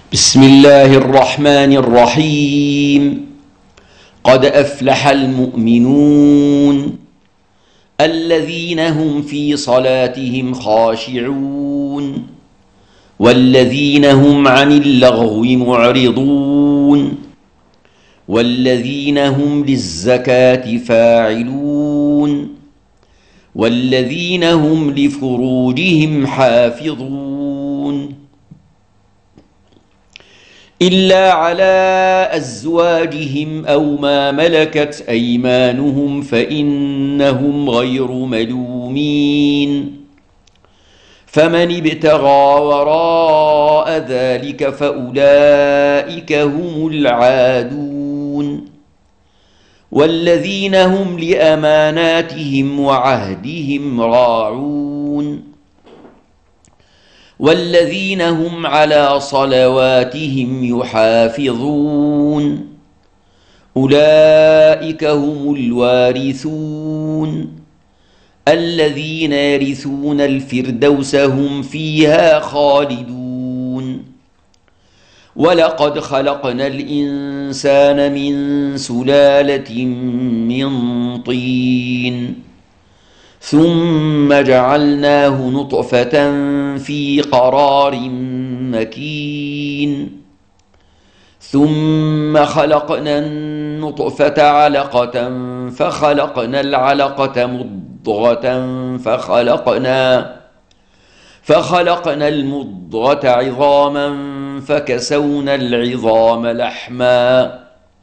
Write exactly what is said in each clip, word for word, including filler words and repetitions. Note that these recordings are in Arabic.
بسم الله الرحمن الرحيم. قد أفلح المؤمنون الذين هم في صلاتهم خاشعون والذين هم عن اللغو معرضون والذين هم للزكاة فاعلون والذين هم لفروجهم حافظون إلا على أزواجهم أو ما ملكت أيمانهم فإنهم غير ملومين. فمن ابتغى وراء ذلك فأولئك هم العادون. والذين هم لأماناتهم وعهدهم راعون والذين هم على صلواتهم يحافظون أولئك هم الوارثون الذين يرثون الفردوس هم فيها خالدون. ولقد خلقنا الإنسان من سلالة من طين ثم جعلناه نطفة في قرار مكين ثم خلقنا النطفة علقة فخلقنا العلقة مضغة فخلقنا فخلقنا المضغة عظاما فكسونا العظام لحما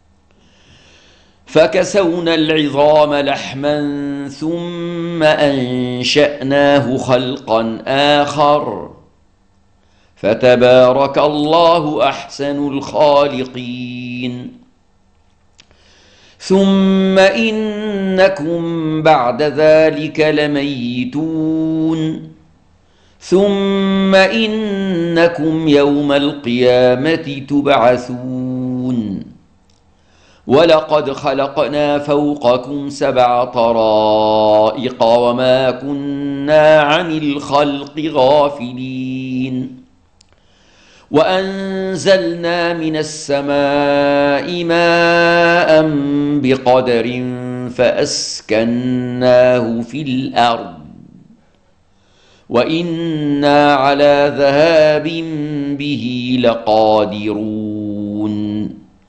فكسونا العظام لحما ثم أنشأناه خلقا آخر فتبارك الله أحسن الخالقين. ثم إنكم بعد ذلك لميتون ثم إنكم يوم القيامة تبعثون. ولقد خلقنا فوقكم سبع طرائق وما كنا عن الخلق غافلين. وأنزلنا من السماء ماء بقدر فأسكناه في الأرض وإنا على ذهاب به لقادرون.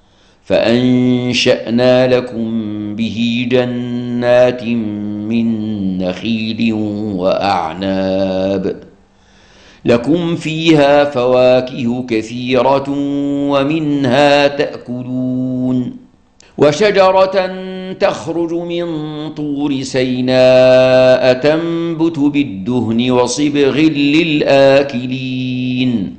فأنشأنا لكم به جنات من نخيل وأعناب لكم فيها فواكه كثيرة ومنها تأكلون. وشجرة تخرج من طور سيناء تنبت بالدهن وصبغ للآكلين.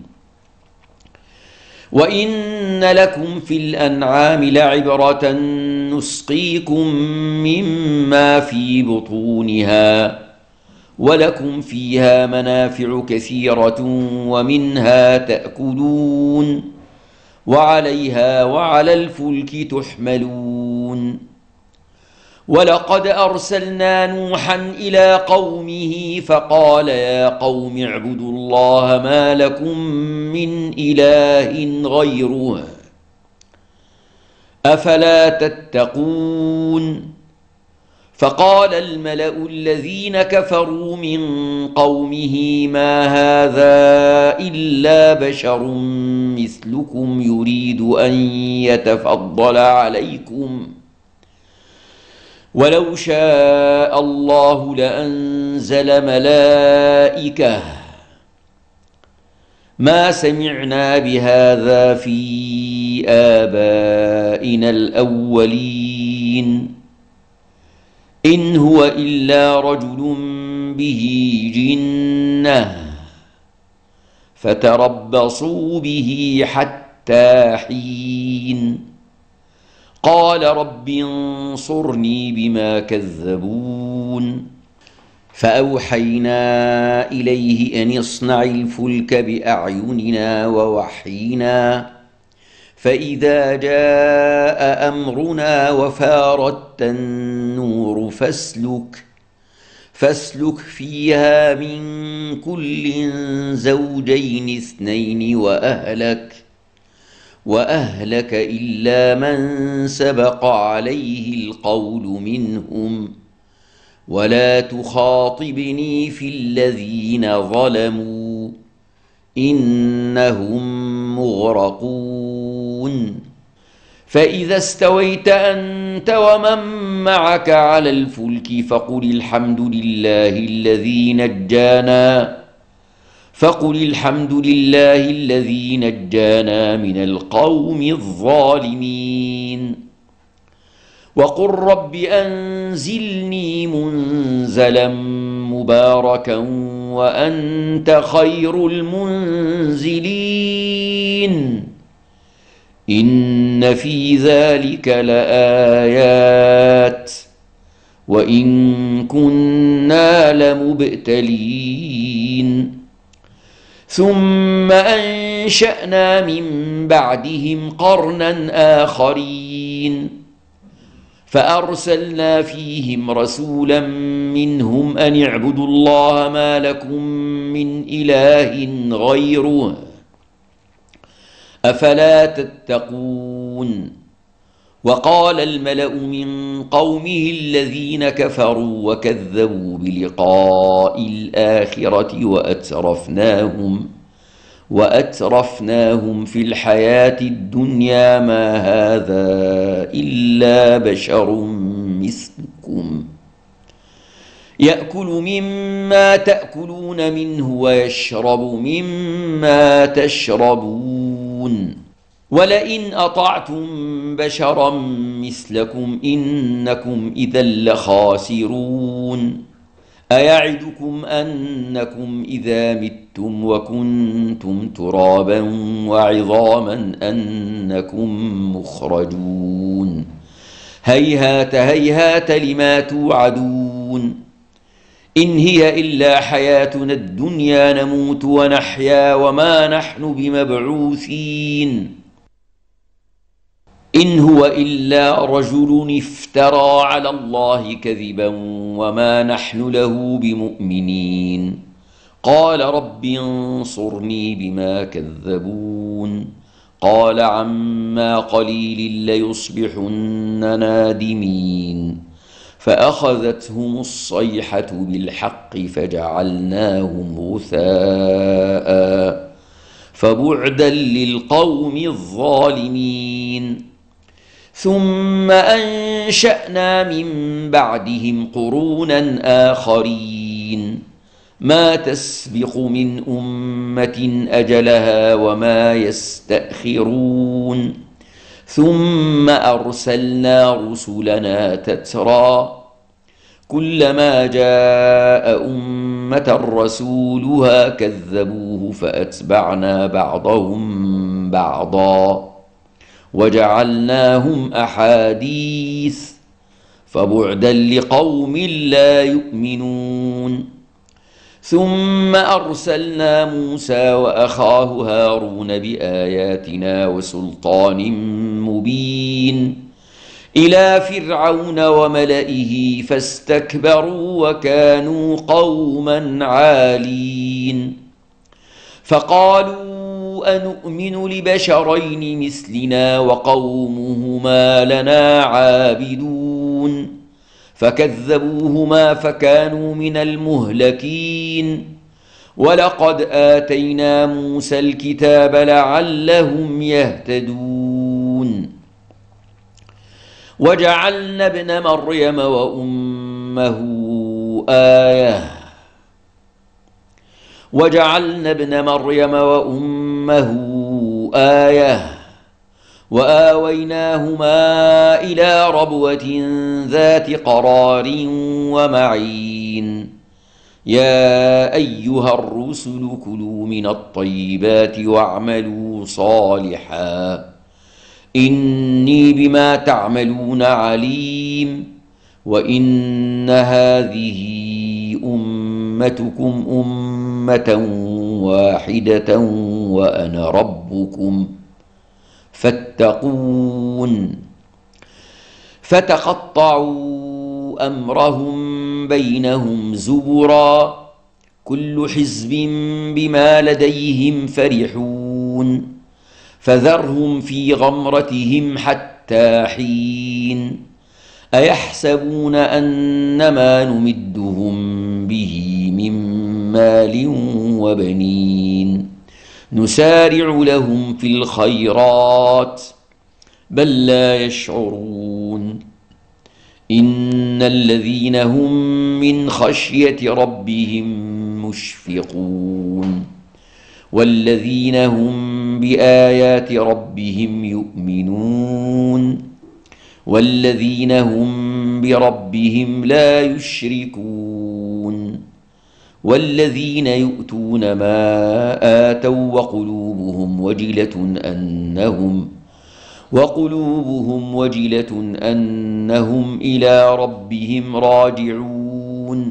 وإن لكم في الأنعام لعبرة نسقيكم مما في بطونها ولكم فيها منافع كثيرة ومنها تأكلون وعليها وعلى الفلك تحملون. ولقد أرسلنا نوحا إلى قومه فقال يا قوم اعبدوا الله ما لكم من إله غيره أفلا تتقون. فقال الملأ الذين كفروا من قومه ما هذا إلا بشر مثلكم يريد أن يتفضل عليكم ولو شاء الله لأنزل ملائكة ما سمعنا بهذا في آبائنا الأولين إن هو إلا رجل به جنة فتربصوا به حتى حين. قال رب انصرني بما كذبون. فأوحينا إليه أن اصنع الفلك بأعيننا ووحينا فإذا جاء أمرنا وفارت النور فاسلك فاسلك فيها من كل زوجين اثنين وأهلك وأهلك إلا من سبق عليه القول منهم ولا تخاطبني في الذين ظلموا إنهم مغرقون فإذا استويت أنت ومن معك على الفلك فقل الحمد لله الذي نجانا فقل الحمد لله الذي نجانا من القوم الظالمين وقل رب أنزلني منزلا مباركا وأنت خير المنزلين إن في ذلك لآيات وإن كنا لمبتلين ثم أنشأنا من بعدهم قرنا آخرين فأرسلنا فيهم رسولا منهم أن اعبدوا الله ما لكم من إله غيره أفلا تتقون وقال الملأ من قومه الذين كفروا وكذبوا بلقاء الآخرة وأترفناهم وأترفناهم في الحياة الدنيا ما هذا إلا بشر مثلكم يأكل مما تأكلون منه ويشرب مما تشربون ولئن أطعتم بشرا مثلكم إنكم إذا لخاسرون أيعدكم أنكم إذا متم وكنتم ترابا وعظاما أنكم مخرجون هيهات هيهات لما توعدون إن هي إلا حياتنا الدنيا نموت ونحيا وما نحن بمبعوثين إن هو إلا رجل افترى على الله كذبا وما نحن له بمؤمنين قال رب انصرني بما كذبون قال عما قليل ليصبحن نادمين فأخذتهم الصيحة بالحق فجعلناهم غثاء فبعدا للقوم الظالمين ثم أنشأنا من بعدهم قرونا آخرين ما تسبق من أمة أجلها وما يستأخرون ثم أرسلنا رسلنا تترى كلما جاء أمة رسولها كذبوه فأتبعنا بعضهم بعضا وجعلناهم أحاديث فبعدا لقوم لا يؤمنون ثم أرسلنا موسى وأخاه هارون بآياتنا وسلطان مبين إلى فرعون وملئه فاستكبروا وكانوا قوما عالين فقالوا أنؤمن لبشرين مثلنا وقومهما لنا عابدون فكذبوهما فكانوا من المهلكين ولقد آتينا موسى الكتاب لعلهم يهتدون وجعلنا ابن مريم وأمه آية وجعلنا ابن مريم وأمه آية وآويناهما إلى ربوة ذات قرار ومعين يا أيها الرسل كلوا من الطيبات واعملوا صالحا إني بما تعملون عليم وإن هذه أمتكم أمة واحدة وأنا ربكم فاتقون فتقطعوا أمرهم بينهم زبرا كل حزب بما لديهم فرحون فذرهم في غمرتهم حتى حين أيحسبون أنما نمدهم به من مال وبنين نسارع لهم في الخيرات بل لا يشعرون إن الذين هم من خشية ربهم مشفقون والذين هم بآيات ربهم يؤمنون والذين هم بربهم لا يشركون والذين يؤتون ما آتوا وقلوبهم وجلة أنهم وقلوبهم وجلة أنهم إلى ربهم راجعون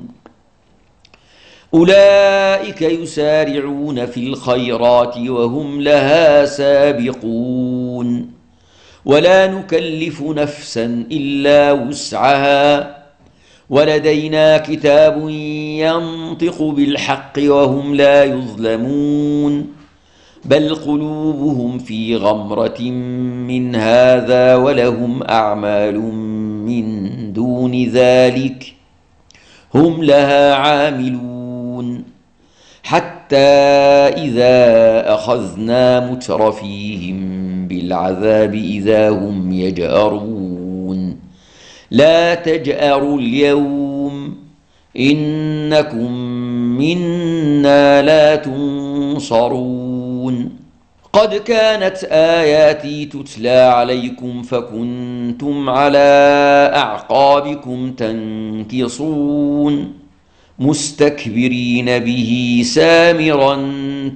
أولئك يسارعون في الخيرات وهم لها سابقون ولا نكلف نفسا إلا وسعها ولدينا كتاب ينطق بالحق وهم لا يظلمون بل قلوبهم في غمرة من هذا ولهم أعمال من دون ذلك هم لها عاملون حتى إذا أخذنا مترفيهم بالعذاب إذا هم يجأرون لا تجأروا اليوم إنكم منا لا تنصرون قد كانت آياتي تتلى عليكم فكنتم على أعقابكم تنكصون مستكبرين به سامرا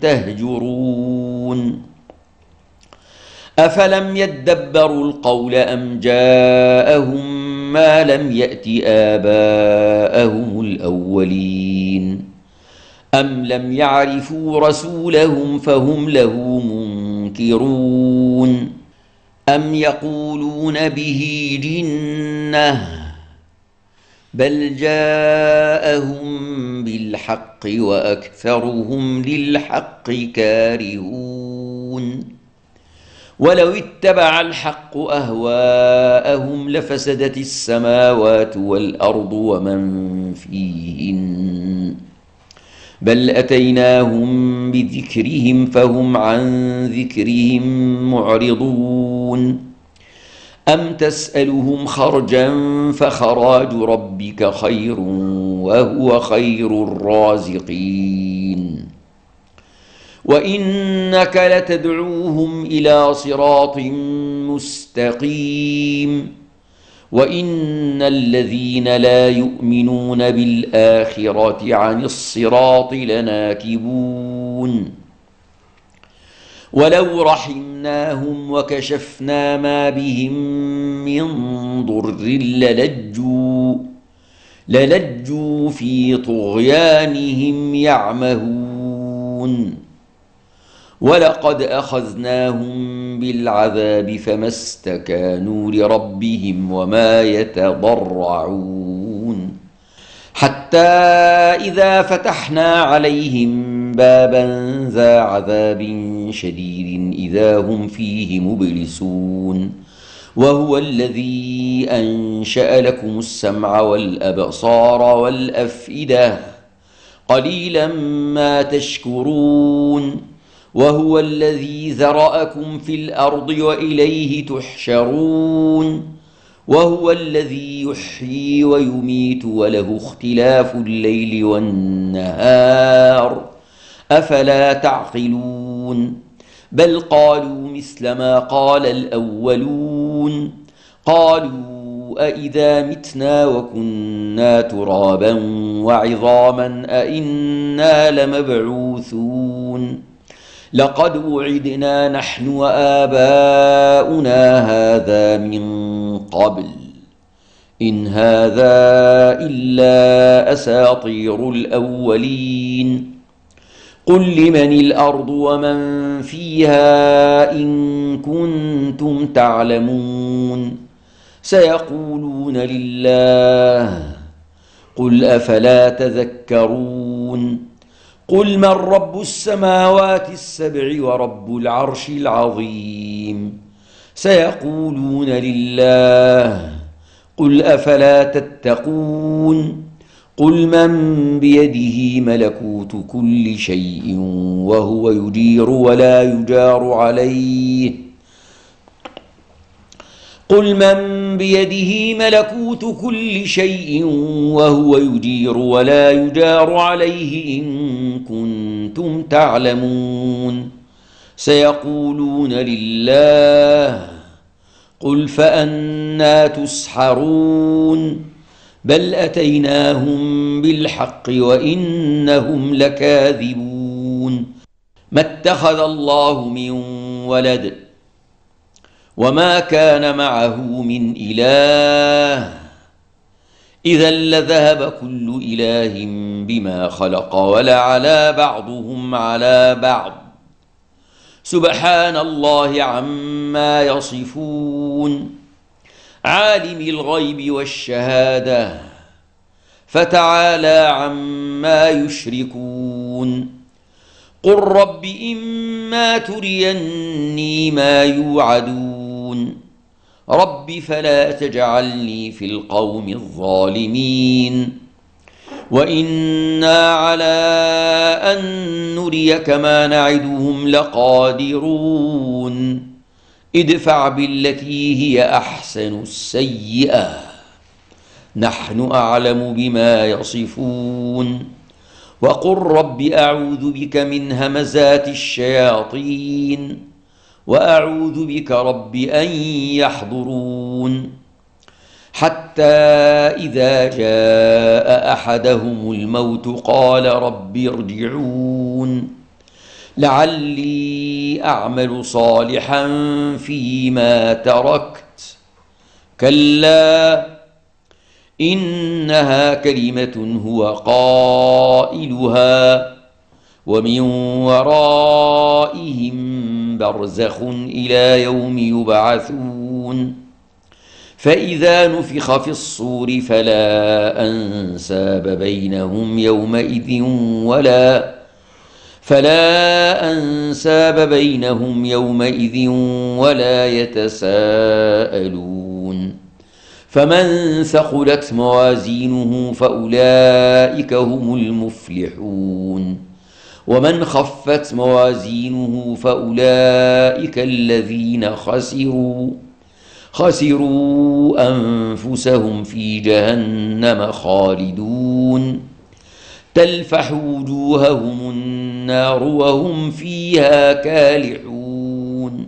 تهجرون أفلم يدبروا القول أم جاءهم ما لم يأت آباءهم الأولين أم لم يعرفوا رسولهم فهم له منكرون أم يقولون به جنة بل جاءهم بالحق وأكثرهم للحق كارهون ولو اتبع الحق أهواءهم لفسدت السماوات والأرض ومن فيهن بل أتيناهم بذكرهم فهم عن ذكرهم معرضون أم تسألهم خرجا فخراج ربك خير وهو خير الرازقين وإنك لتدعوهم إلى صراط مستقيم وإن الذين لا يؤمنون بالآخرة عن الصراط لناكبون ولو رحمناهم وكشفنا ما بهم من ضر للجوا للجوا في طغيانهم يعمهون ولقد أخذناهم بالعذاب فما استكانوا لربهم وما يتضرعون حتى إذا فتحنا عليهم بابا ذا عذاب شديد إذا هم فيه مبلسون وهو الذي أنشأ لكم السمع والأبصار والأفئدة قليلا ما تشكرون وهو الذي ذرأكم في الأرض وإليه تحشرون وهو الذي يحيي ويميت وله اختلاف الليل والنهار أفلا تعقلون بل قالوا مثل ما قال الأولون قالوا أإذا متنا وكنا ترابا وعظاما أإنا لمبعوثون لقد وعدنا نحن وآباؤنا هذا من قبل إن هذا إلا أساطير الأولين قل لمن الأرض ومن فيها إن كنتم تعلمون سيقولون لله قل أفلا تذكرون قل من رب السماوات السبع ورب العرش العظيم سيقولون لله قل أفلا تتقون قل من بيده ملكوت كل شيء وهو يجير ولا يجار عليه قل من بيده ملكوت كل شيء وهو يجير ولا يجار عليه إن كنتم تعلمون سيقولون لله قل فأنى تسحرون بل أتيناهم بالحق وإنهم لكاذبون ما اتخذ الله من ولد وما كان معه من إله إذا لذهب كل إله بما خلق ولعلى بعضهم على بعض سبحان الله عما يصفون عالم الغيب والشهادة فتعالى عما يشركون قل رب إما تريني ما يوعدون رب فلا تجعلني في القوم الظالمين وإنا على أن نريك ما نعدهم لقادرون ادفع بالتي هي أحسن السيئة نحن أعلم بما يصفون وقل رب أعوذ بك من همزات الشياطين وأعوذ بك رب أن يحضرون حتى إذا جاء أحدهم الموت قال رب ارجعون لعلي أعمل صالحا فيما تركت كلا إنها كلمة هو قائلها ومن ورائهم برزخ إلى يوم يبعثون فإذا نفخ في الصور فلا أنساب بينهم يومئذ ولا فلا أنساب بينهم يومئذ ولا يتساءلون فمن ثقلت موازينه فأولئك هم المفلحون ومن خفت موازينه فأولئك الذين خسروا خسروا أنفسهم في جهنم خالدون تلفح وجوههم النار وهم فيها كالحون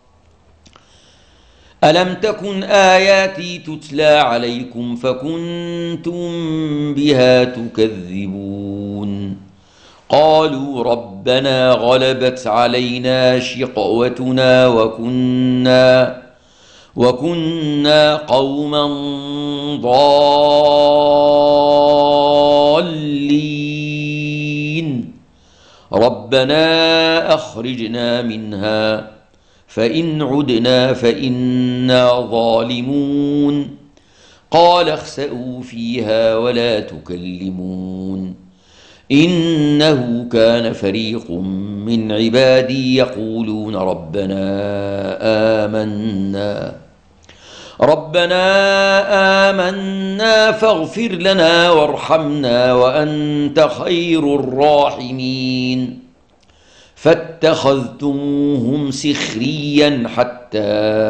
ألم تكن آياتي تتلى عليكم فكنتم بها تكذبون قالوا ربنا غلبت علينا شقوتنا وكنا وكنا قوما ضالين ربنا أخرجنا منها فإن عدنا فإنا ظالمون قال اخسئوا فيها ولا تكلمون إنه كان فريق من عبادي يقولون ربنا آمنا ربنا آمنا فاغفر لنا وارحمنا وأنت خير الراحمين فاتخذتموهم سخريا حتى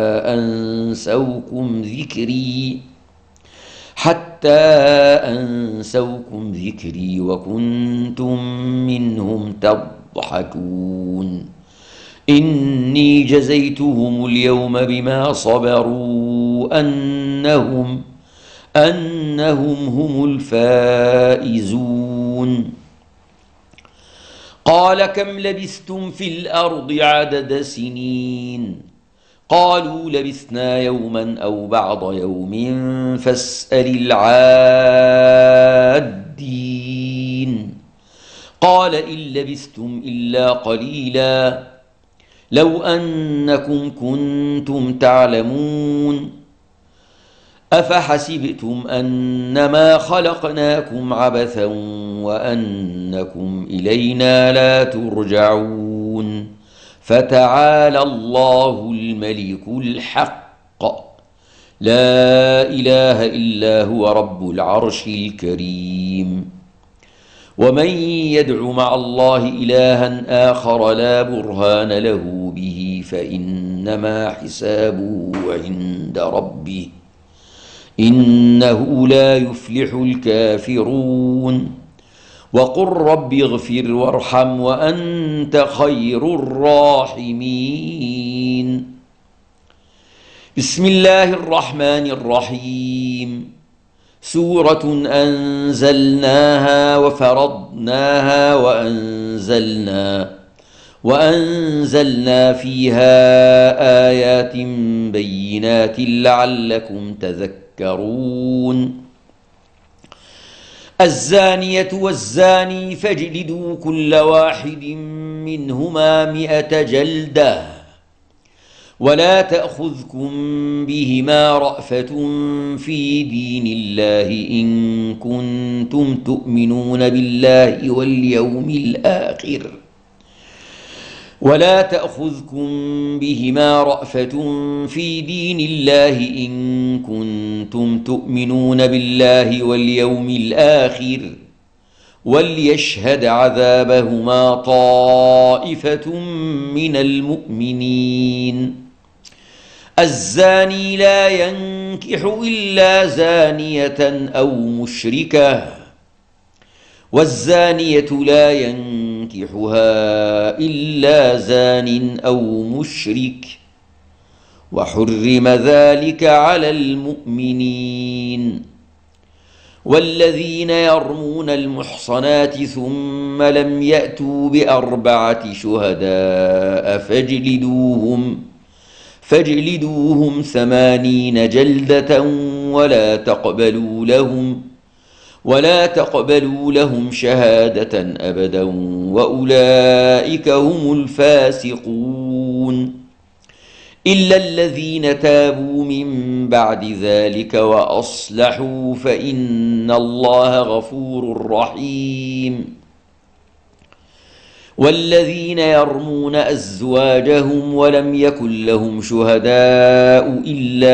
أنسوكم ذكري حتى أنسوكم ذكري وكنتم منهم تضحكون إني جزيتهم اليوم بما صبروا أنهم أنهم هم الفائزون قال كم لبثتم في الأرض عدد سنين قالوا لبثنا يوما أو بعض يوم فاسأل العادين قال إن لبثتم إلا قليلا لو أنكم كنتم تعلمون أفحسبتم أنما خلقناكم عبثا وأنكم إلينا لا ترجعون فتعالى الله الملك الحق لا إله إلا هو رب العرش الكريم ومن يدع مع الله إلها آخر لا برهان له به فإنما حسابه عند ربه إنه لا يفلح الكافرون وقل رب اغفر وارحم وأنت خير الراحمين بسم الله الرحمن الرحيم سورة أنزلناها وفرضناها وأنزلنا وأنزلنا فيها آيات بينات لعلكم تذكرون الزانية والزاني فاجلدوا كل واحد منهما مئة جلدة ولا تأخذكم بهما رأفة في دين الله إن كنتم تؤمنون بالله واليوم الآخر ولا تأخذكم بهما رأفة في دين الله إن كنتم تؤمنون بالله واليوم الآخر وليشهد عذابهما طائفة من المؤمنين الزاني لا ينكح إلا زانية أو مشركة والزانية لا ينكحها إلا زان أو مشرك وحرم ذلك على المؤمنين والذين يرمون المحصنات ثم لم يأتوا بأربعة شهداء فاجلدوهم فاجلدوهم ثمانين جلدة ولا تقبلوا لهم ولا تقبلوا لهم شهادة أبدا وأولئك هم الفاسقون إلا الذين تابوا من بعد ذلك وأصلحوا فإن الله غفور رحيم والذين يرمون أزواجهم ولم يكن لهم شهداء إلا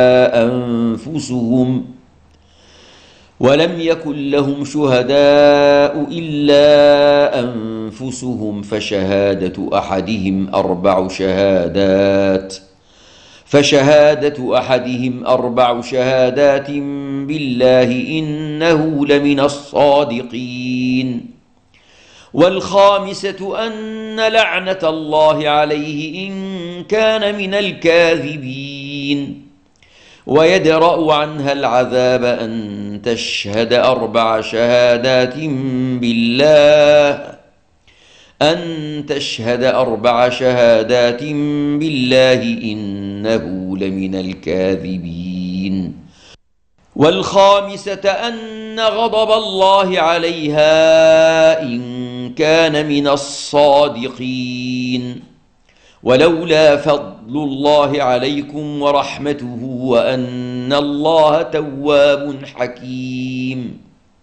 أنفسهم ولم يكن لهم شهداء إلا أنفسهم فشهادة أحدهم أربع شهادات فشهادة أحدهم أربع شهادات بالله إنه لمن الصادقين والخامسة أن لعنة الله عليه إن كان من الكاذبين ويدرأ عنها العذاب أن تشهد أربع شهادات بالله أن تشهد أربع شهادات بالله إنه لمن الكاذبين والخامسة أن غضب الله عليها إن كان من الصادقين ولولا فضل الله عليكم ورحمته وأن الله تواب حكيم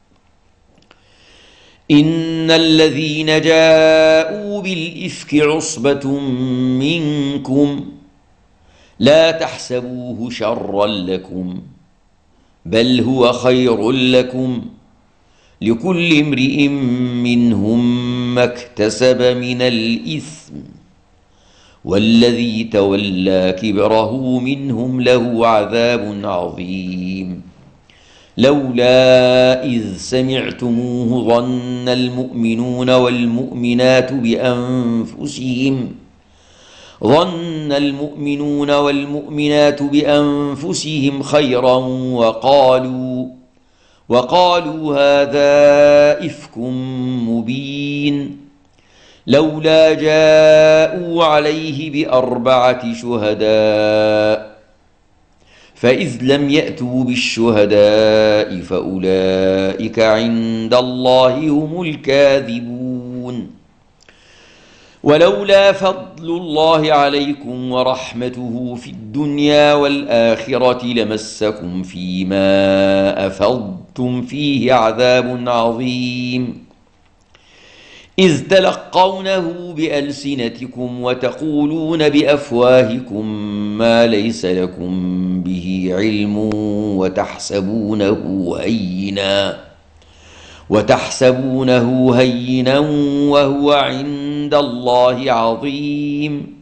إن الذين جاءوا بالإفك عصبة منكم لا تحسبوه شرا لكم بل هو خير لكم لكل امرئ منهم ما اكتسب من الإثم والذي تولى كبره منهم له عذاب عظيم لولا إذ سمعتموه ظن المؤمنون والمؤمنات بأنفسهم ظن المؤمنون والمؤمنات بأنفسهم خيرا وقالوا وقالوا هذا إفك مبين لولا جاءوا عليه بأربعة شهداء فإذ لم يأتوا بالشهداء فأولئك عند الله هم الكاذبون ولولا فضل الله عليكم ورحمته في الدنيا والآخرة لمسكم فيما أفضتم فيه عذاب عظيم إذ تلقونه بألسنتكم وتقولون بأفواهكم ما ليس لكم به علم وتحسبونه هينا وتحسبونه هينا وهو عند الله عظيم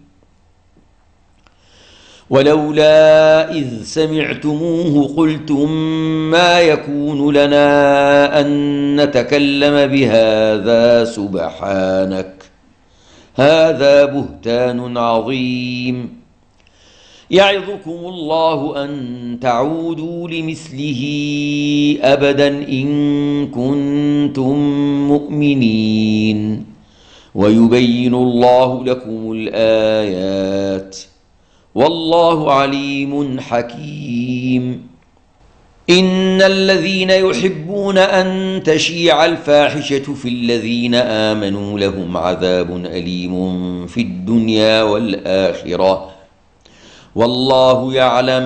ولولا إذ سمعتموه قلتم ما يكون لنا أن نتكلم بهذا سبحانك هذا بهتان عظيم يعظكم الله أن تعودوا لمثله أبدا إن كنتم مؤمنين ويبين الله لكم الآيات والله عليم حكيم إن الذين يحبون أن تشيع الفاحشة في الذين آمنوا لهم عذاب أليم في الدنيا والآخرة والله يعلم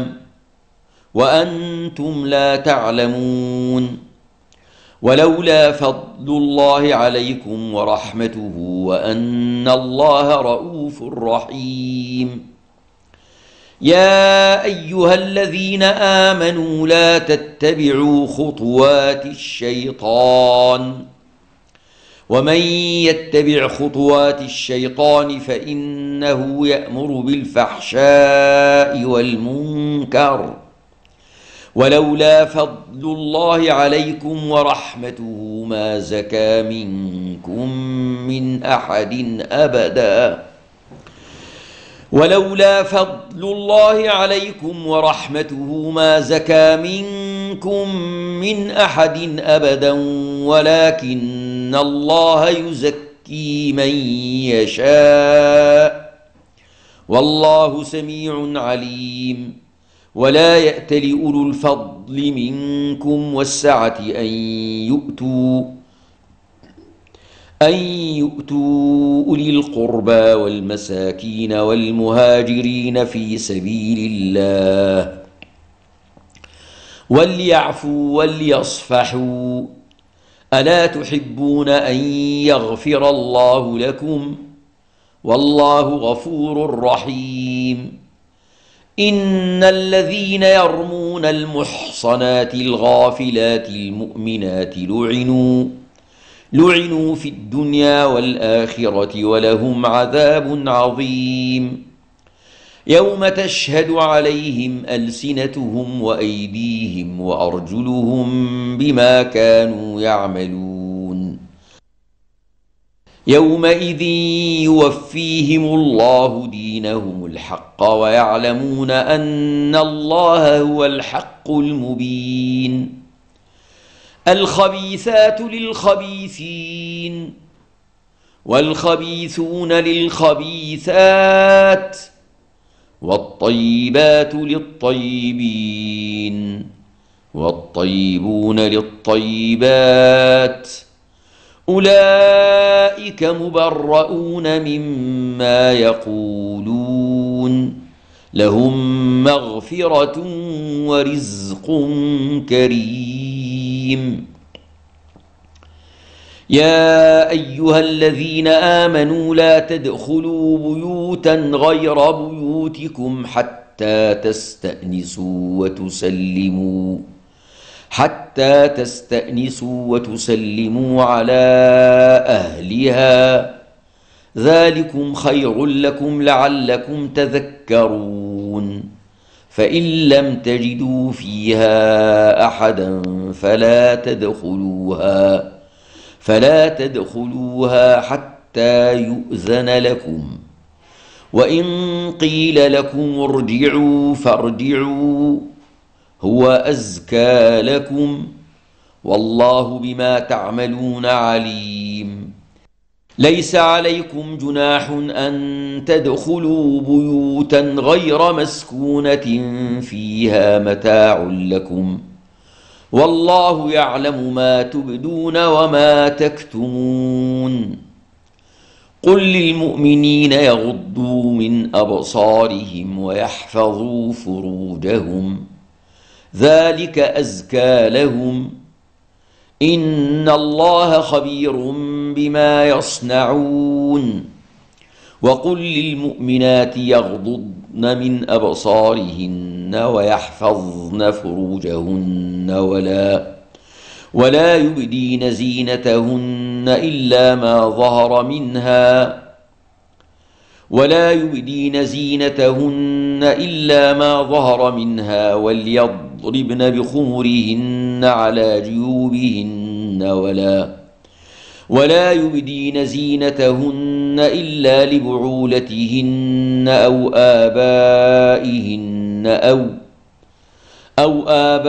وأنتم لا تعلمون ولولا فضل الله عليكم ورحمته وأن الله رؤوف رحيم يا أيها الذين آمنوا لا تتبعوا خطوات الشيطان ومن يتبع خطوات الشيطان فإنه يأمر بالفحشاء والمنكر ولولا فضل الله عليكم ورحمته ما زكى منكم من أحد أبدا ولولا فضل الله عليكم ورحمته ما زكى منكم من أحد أبدا ولكن الله يزكي من يشاء والله سميع عليم ولا يأتل أولو الفضل منكم والسعة أن يؤتوا أن يؤتوا أولي القربى والمساكين والمهاجرين في سبيل الله وليعفوا وليصفحوا ألا تحبون أن يغفر الله لكم والله غفور رحيم إن الذين يرمون المحصنات الغافلات المؤمنات لعنوا لعنوا في الدنيا والآخرة ولهم عذاب عظيم يوم تشهد عليهم ألسنتهم وأيديهم وأرجلهم بما كانوا يعملون يومئذ يوفيهم الله دينهم الحق ويعلمون أن الله هو الحق المبين الخبيثات للخبيثين والخبيثون للخبيثات والطيبات للطيبين والطيبون للطيبات أولئك مبرؤون مما يقولون لهم مغفرة ورزق كريم يا أيها الذين آمنوا لا تدخلوا بيوتا غير بيوتكم حتى تستأنسوا وتسلموا حتى تستأنسوا وتسلموا على أهلها ذلكم خير لكم لعلكم تذكرون فإن لم تجدوا فيها أحدا فلا تدخلوها فلا تدخلوها حتى يؤذن لكم وإن قيل لكم ارجعوا فارجعوا هو أزكى لكم والله بما تعملون عليم ليس عليكم جناح أن تدخلوا بيوتا غير مسكونة فيها متاع لكم والله يعلم ما تبدون وما تكتمون قل للمؤمنين يغضوا من أبصارهم ويحفظوا فروجهم ذلك أزكى لهم إن الله خبير بما يصنعون وقل للمؤمنات يغضضن من أبصارهن ويحفظن فروجهن ولا ولا يبدين زينتهن إلا ما ظهر منها ولا يبدين زينتهن إلا ما ظهر منها وليضربن بخمرهن على جيوبهن ولا ولا يبدين زينتهن إلا لبعولتهن أو آبائهن أو أو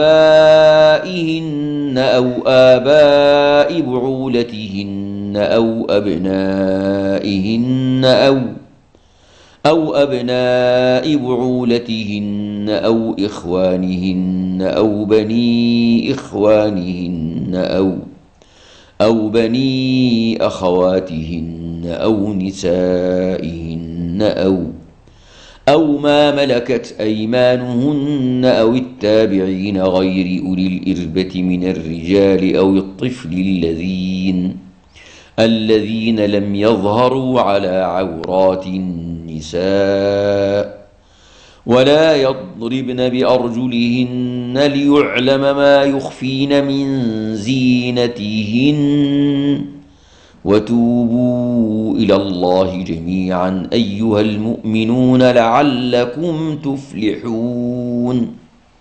آبائهن أو آباء بعولتهن أو أبنائهن أو أو أبناء بعولتهن أو إخوانهن أو بني إخوانهن أو أو بني أخواتهن أو نسائهن أو أو ما ملكت أيمانهن أو التابعين غير أولي الإربة من الرجال أو الطفل الذين الذين لم يظهروا على عورات النساء ولا يضربن بأرجلهن ليعلم ما يخفين من زينتهن وتوبوا إلى الله جميعا أيها المؤمنون لعلكم تفلحون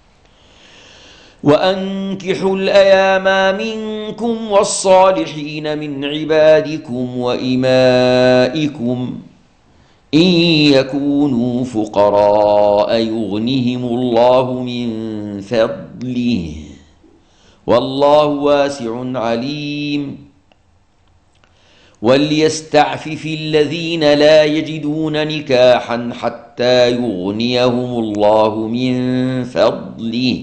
وأنكحوا الأيام منكم والصالحين من عبادكم وإمائكم إن يكونوا فقراء يغنهم الله من فضله والله واسع عليم وليستعفف الذين لا يجدون نكاحا حتى يغنيهم الله من فضله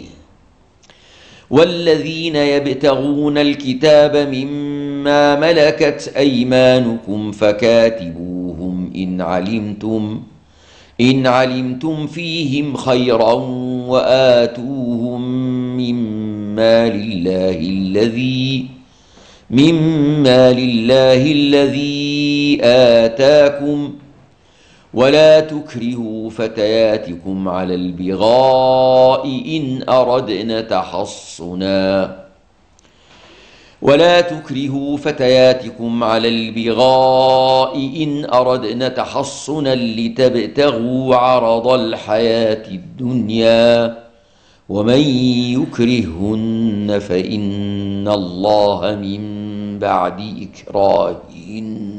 والذين يبتغون الكتاب مما ملكت أيمانكم فكاتبوهم إن علمتم إن علمتم فيهم خيرا وآتوهم مما لله الذي مما لله الذي آتاكم ولا تكرهوا فتياتكم على البغاء إن أردن تحصنا ولا تكرهوا فتياتكم على البغاء إن أردن تحصنا لتبتغوا عرض الحياة الدنيا ومن يكرهن فإن الله من بعد إكراههن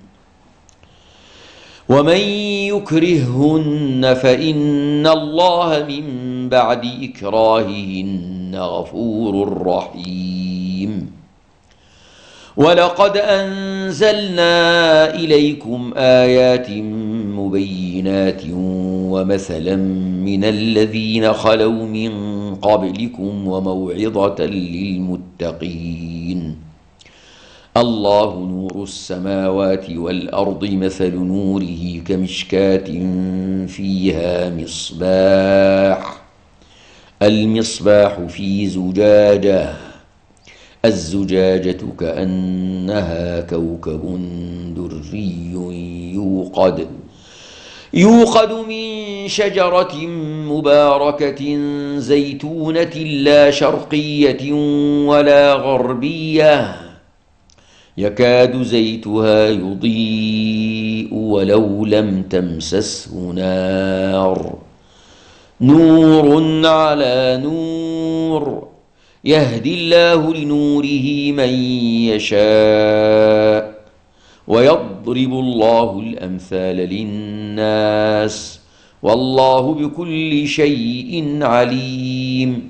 ومن يكرهن فإن الله من بعد إكراههن غفور رحيم ولقد أنزلنا إليكم آيات مبينات ومثلا من الذين خلوا من قبلكم وموعظة للمتقين الله نور السماوات والأرض مثل نوره كمشكاة فيها مصباح المصباح في زجاجة الزجاجة كأنها كوكب دري يوقد يوقد من شجرة مباركة زيتونة لا شرقية ولا غربية يكاد زيتها يضيء ولو لم تمسسه نار نور على نور يهدي الله لنوره من يشاء ويضرب الله الأمثال للناس والله بكل شيء عليم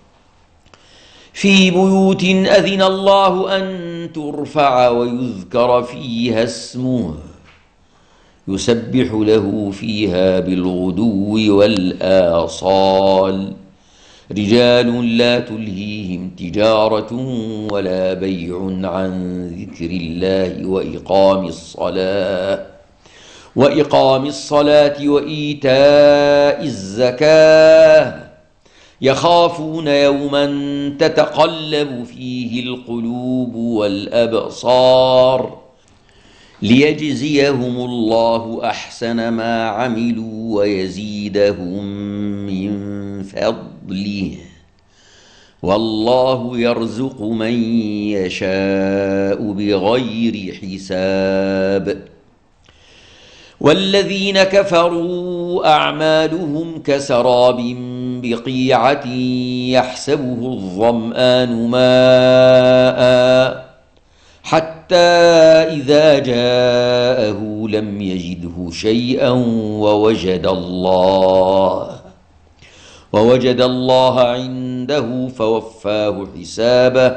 في بيوت أذن الله أن ترفع ويذكر فيها اسمه يسبح له فيها بالغدو والآصال رجال لا تلهيهم تجارة ولا بيع عن ذكر الله وإقام الصلاة وإقام الصلاة وإيتاء الزكاة يخافون يوما تتقلب فيه القلوب والأبصار ليجزيهم الله أحسن ما عملوا ويزيدهم من فضله والله يرزق من يشاء بغير حساب. والذين كفروا أعمالهم كسراب بقيعة يحسبه الظمآن ماء حتى إذا جاءه لم يجده شيئا ووجد الله ووجد الله عنده فوفاه حسابه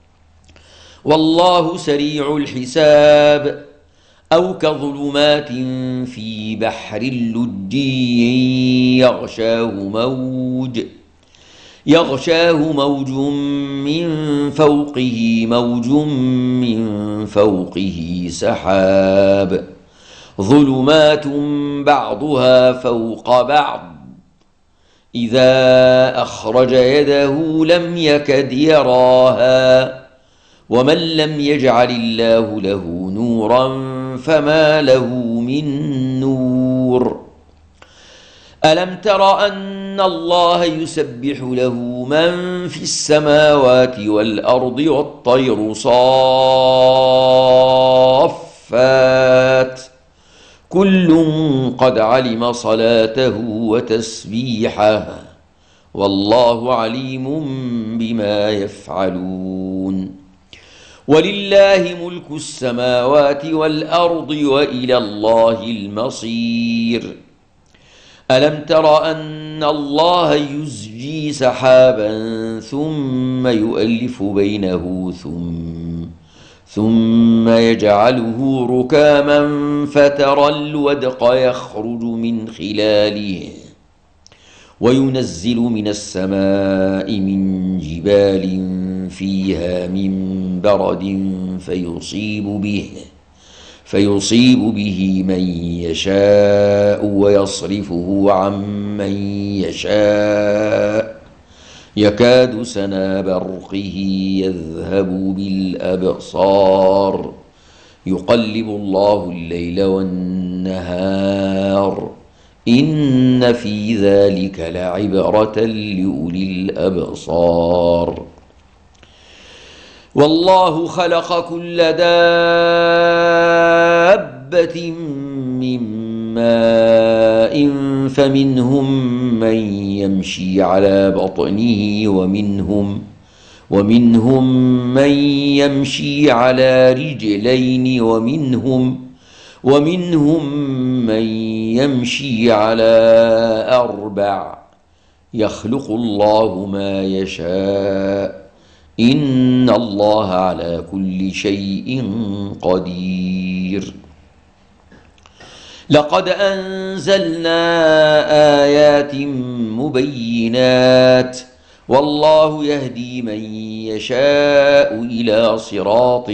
والله سريع الحساب. أو كظلمات في بحر لجي يغشاه موج يغشاه موج من فوقه موج من فوقه سحاب ظلمات بعضها فوق بعض إذا أخرج يده لم يكد يراها ومن لم يجعل الله له نورا فما له من نور. ألم تر أن الله يسبح له من في السماوات والأرض والطير صافات كل قد علم صلاته وتسبيحه والله عليم بما يفعلون. ولله ملك السماوات والأرض وإلى الله المصير. ألم تر أن الله يزجي سحابا ثم يؤلف بينه ثم ثم يجعله ركاما فترى الودق يخرج من خلاله وينزل من السماء من جبال فيها من برد فيصيب به فيصيب به من يشاء ويصرفه عن من يشاء يكاد سنا برقه يذهب بالأبصار يقلب الله الليل والنهار إن في ذلك لعبرة لأولي الأبصار. والله خلق كل دابة من ماء فمنهم من يمشي على بطنه ومنهم ومنهم من يمشي على رجلين ومنهم ومنهم من يمشي على أربع يخلق الله ما يشاء إن الله على كل شيء قدير. لقد أنزلنا آيات مبينات والله يهدي من يشاء إلى صراط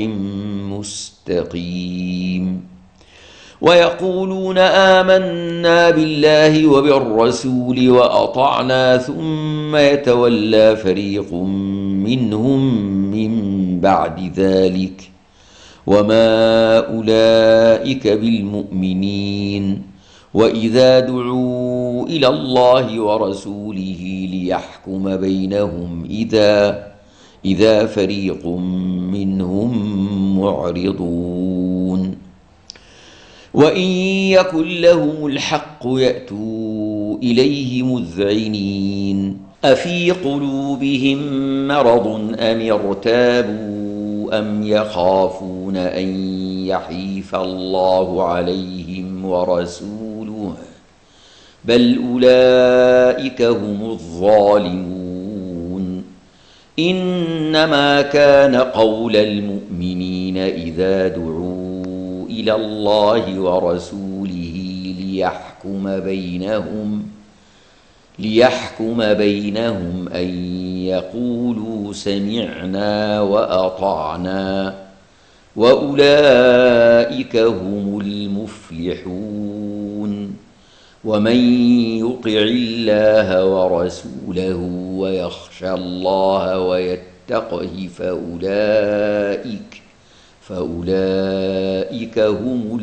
مستقيم. ويقولون آمنا بالله وبالرسول وأطعنا ثم يتولى فريق منهم من بعد ذلك وما أولئك بالمؤمنين وإذا دعوا إلى الله ورسوله ليحكم بينهم إذا إذا فريق منهم معرضون. وإن يكن لهم الحق يأتوا إليه مذعنين أفي قلوبهم مرض أم ارتابوا أم يخافون أن يحيف الله عليهم ورسوله بل أولئك هم الظالمون. إنما كان قول المؤمنين إذا دعوا إلى الله ورسوله ليحكم بينهم ليحكم بينهم أن يقولوا سمعنا وأطعنا وأولئك هم المفلحون. ومن يطع الله ورسوله ويخشى الله ويتقه فأولئك فأولئك هم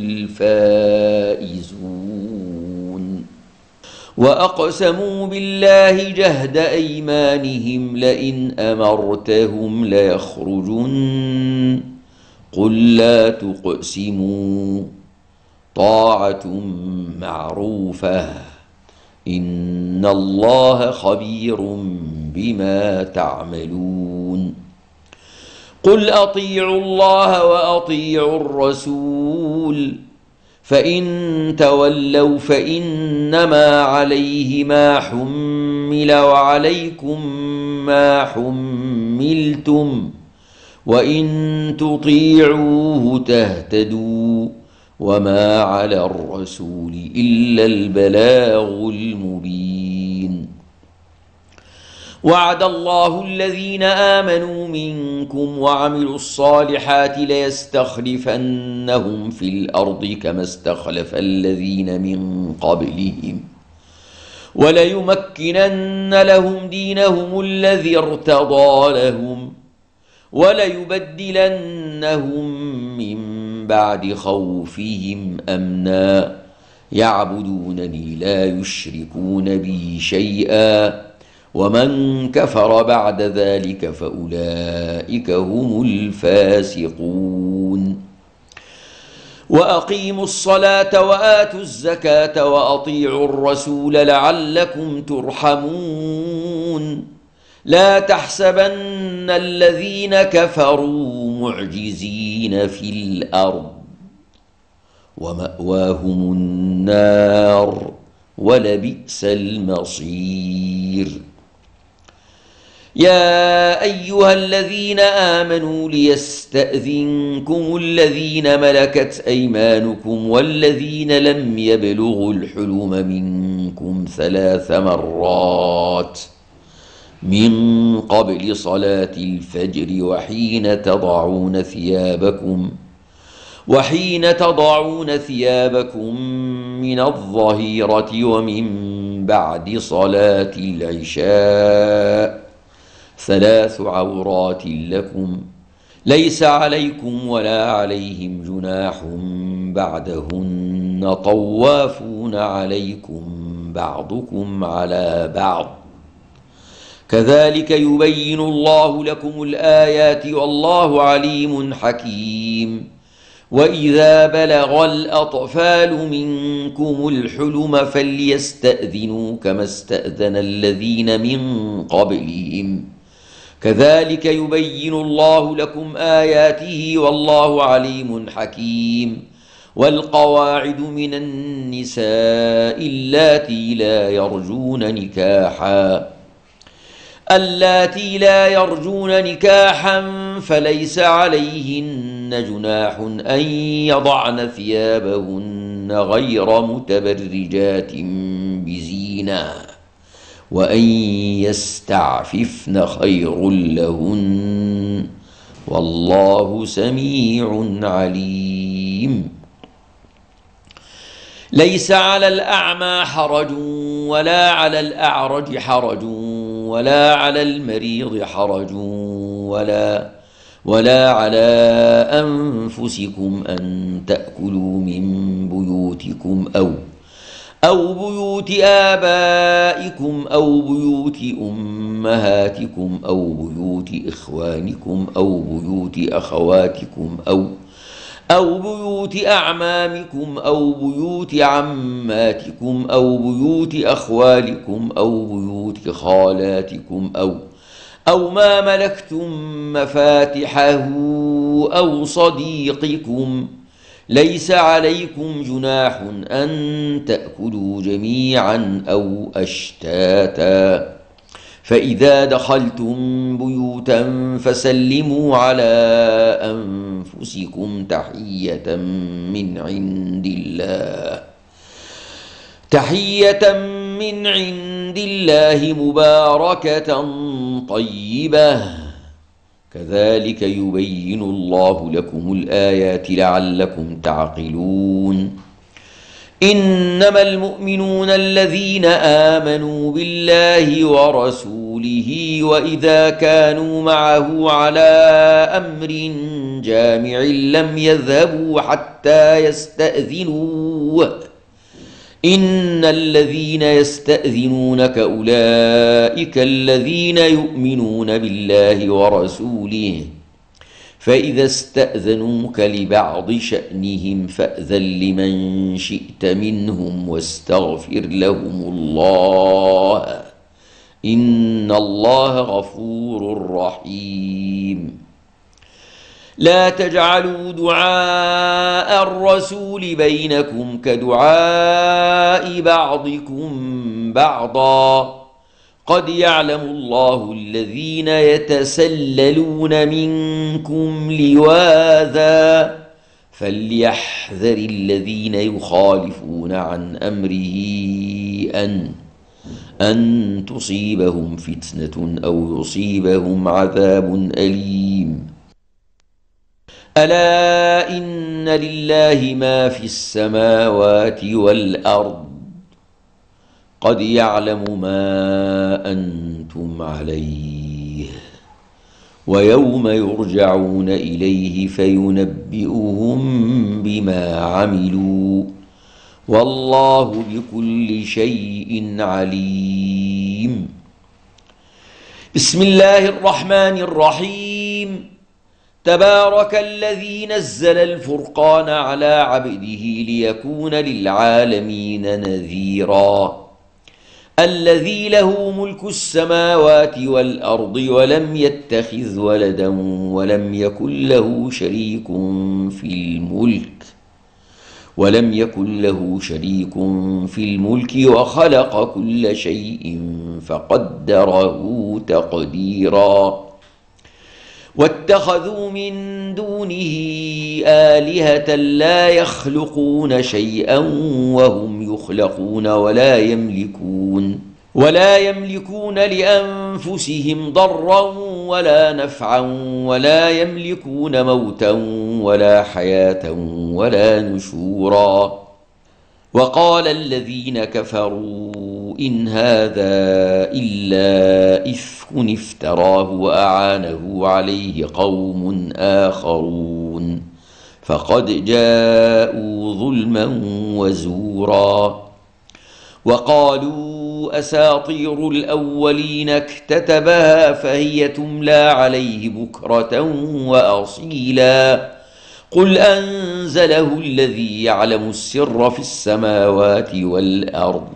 الفائزون. وأقسموا بالله جهد أيمانهم لئن أمرتهم ليخرجن قل لا تقسموا طاعة معروفة إن الله خبير بما تعملون. قل أطيعوا الله وأطيعوا الرسول فإن تولوا فإنما عليه ما حمل وعليكم ما حملتم وإن تطيعوه تهتدوا وما على الرسول إلا البلاغ المبين. وعد الله الذين آمنوا منكم وعملوا الصالحات ليستخلفنهم في الأرض كما استخلف الذين من قبلهم وليمكنن لهم دينهم الذي ارتضى لهم وليبدلنهم من بعد خوفهم أمنا يعبدونني لا يشركون بي شيئا ومن كفر بعد ذلك فأولئك هم الفاسقون. وأقيموا الصلاة وآتوا الزكاة وأطيعوا الرسول لعلكم ترحمون. لا تحسبن الذين كفروا معجزين في الأرض ومأواهم النار ولبئس المصير. يا أيها الذين آمنوا ليستأذنكم الذين ملكت أيمانكم والذين لم يبلغوا الحلم منكم ثلاث مرات من قبل صلاة الفجر وحين تضعون ثيابكم وحين تضعون ثيابكم من الظهيرة ومن بعد صلاة العشاء ثلاث عورات لكم ليس عليكم ولا عليهم جناح بعدهن طوافون عليكم بعضكم على بعض كذلك يبين الله لكم الآيات والله عليم حكيم. وإذا بلغ الأطفال منكم الحلم فليستأذنوا كما استأذن الذين من قبلهم كذلك يبين الله لكم آياته والله عليم حكيم. والقواعد من النساء اللاتي لا يرجون نكاحا اللاتي لا يرجون نكاحا فليس عليهن جناح أن يضعن ثيابهن غير متبرجات بزينة وأن يستعففن خير لهن والله سميع عليم. ليس على الأعمى حرج ولا على الأعرج حرج ولا على المريض حرج ولا ولا على أنفسكم أن تأكلوا من بيوتكم أو أو بيوت آبائكم أو بيوت أمهاتكم أو بيوت إخوانكم أو بيوت أخواتكم أو أو بيوت أعمامكم أو بيوت عماتكم أو بيوت أخوالكم أو بيوت خالاتكم أو أو ما ملكتم مفاتحه أو صديقكم ليس عليكم جناح أن تأكلوا جميعا أو أشتاتا فإذا دخلتم بيوتا فسلموا على أنفسكم تحية من عند الله تحية من عند عند الله مباركة طيبة كذلك يبين الله لكم الآيات لعلكم تعقلون إنما المؤمنون الذين آمنوا بالله ورسوله وإذا كانوا معه على أمر جامع لم يذهبوا حتى يستأذنوه إن الذين يستأذنونك أولئك الذين يؤمنون بالله ورسوله فإذا استأذنوك لبعض شأنهم فأذن لمن شئت منهم واستغفر لهم الله إن الله غفور رحيم لا تجعلوا دعاء الرسول بينكم كدعاء بعضكم بعضا قد يعلم الله الذين يتسللون منكم لواذا فليحذر الذين يخالفون عن أمره أن أن تصيبهم فتنة أو يصيبهم عذاب أليم ألا إن لله ما في السماوات والأرض قد يعلم ما أنتم عليه ويوم يرجعون إليه فينبئهم بما عملوا والله بكل شيء عليم بسم الله الرحمن الرحيم تبارك الذي نزل الفرقان على عبده ليكون للعالمين نذيرا الذي له ملك السماوات والأرض ولم يتخذ ولدا ولم يكن له شريك في الملك ولم يكن له شريك في الملك وخلق كل شيء فقدره تقديرا واتخذوا من دونه آلهة لا يخلقون شيئا وهم يخلقون ولا يملكون ولا يملكون لأنفسهم ضرا ولا نفعا ولا يملكون موتا ولا حياة ولا نشورا وقال الذين كفروا إن هذا إلا إفك افتراه وأعانه عليه قوم آخرون فقد جاءوا ظلما وزورا وقالوا أساطير الأولين اكتتبها فهي تملى عليه بكرة وأصيلا قل أنزله الذي يعلم السر في السماوات والأرض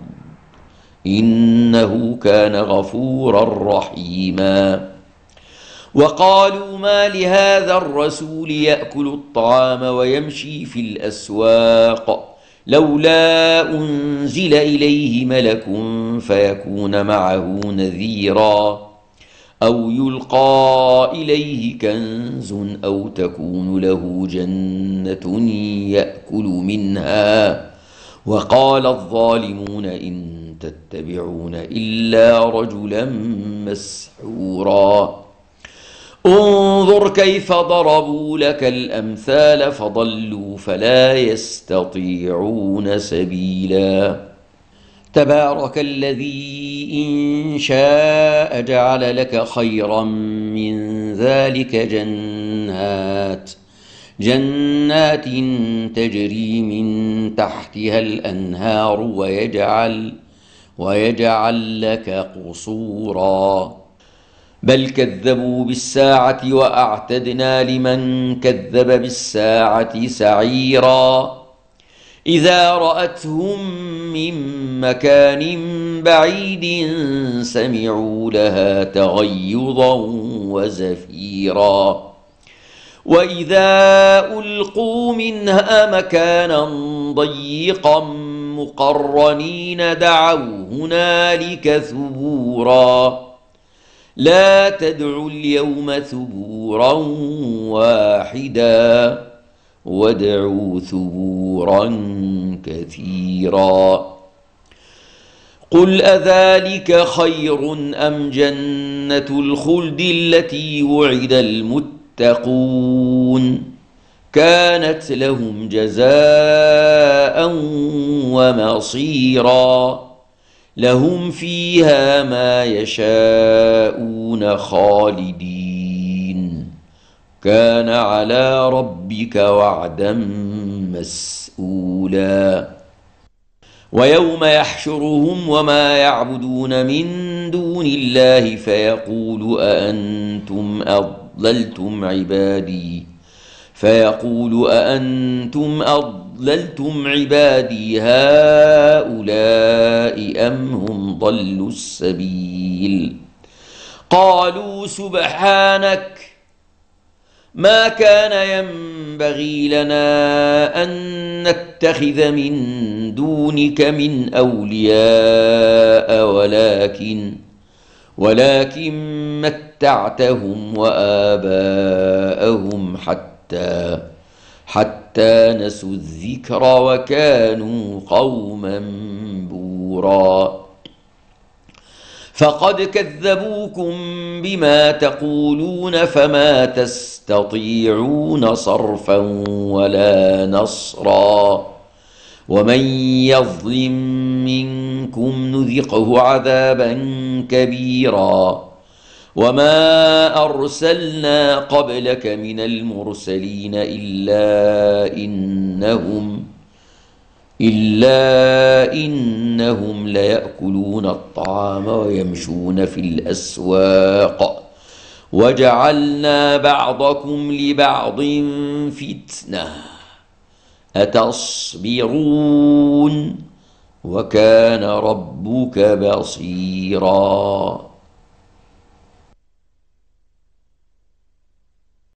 إنه كان غفورا رحيما وقالوا ما لهذا الرسول يأكل الطعام ويمشي في الأسواق لولا أنزل إليه ملك فيكون معه نذيرا أو يلقى إليه كنز أو تكون له جنة يأكل منها وقال الظالمون إن تتبعون إلا رجلا مسحورا انظر كيف ضربوا لك الأمثال فضلوا فلا يستطيعون سبيلا تبارك الذي إن شاء جعل لك خيرا من ذلك جنات جنات تجري من تحتها الأنهار ويجعل ويجعل لك قصورا بل كذبوا بالساعة وأعتدنا لمن كذب بالساعة سعيرا إذا رأتهم من مكان بعيد سمعوا لها تغيظا وزفيرا وإذا ألقوا منها مكانا ضيقا مقرنين دعوا هنالك ثبورا لا تدعوا اليوم ثبورا واحدا وادعوا ثبورا كثيرا قل أذلك خير أم جنة الخلد التي وعد المتقون كانت لهم جزاء ومصيرا لهم فيها ما يشاءون خالدين كان على ربك وعدا مسئولا ويوم يحشرهم وما يعبدون من دون الله فيقول أأنتم أضللتم عبادي فيقول أأنتم أضللتم عبادي هؤلاء أم هم ضلوا السبيل قالوا سبحانك ما كان ينبغي لنا أن نتخذ من دونك من أولياء ولكن ولكن متعتهم وآباءهم حتى حتى نسوا الذكر وكانوا قوما بورا فقد كذبوكم بما تقولون فما تستطيعون صرفا ولا نصرا ومن يظلم منكم نذقه عذابا كبيرا وما أرسلنا قبلك من المرسلين إلا إنهم إلا إنهم ليأكلون الطعام ويمشون في الأسواق وجعلنا بعضكم لبعض فتنة أتصبرون وكان ربك بصيراً